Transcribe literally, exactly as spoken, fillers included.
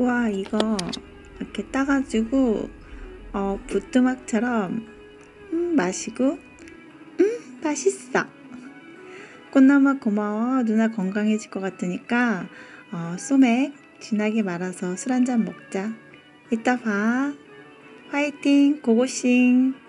우와, 이거 이렇게 따가지고 어, 부뚜막처럼 음, 마시고 음, 맛있어. 꽃나무 고마워. 누나 건강해질 것 같으니까 어, 소맥 진하게 말아서 술 한잔 먹자. 이따 봐. 화이팅 고고싱.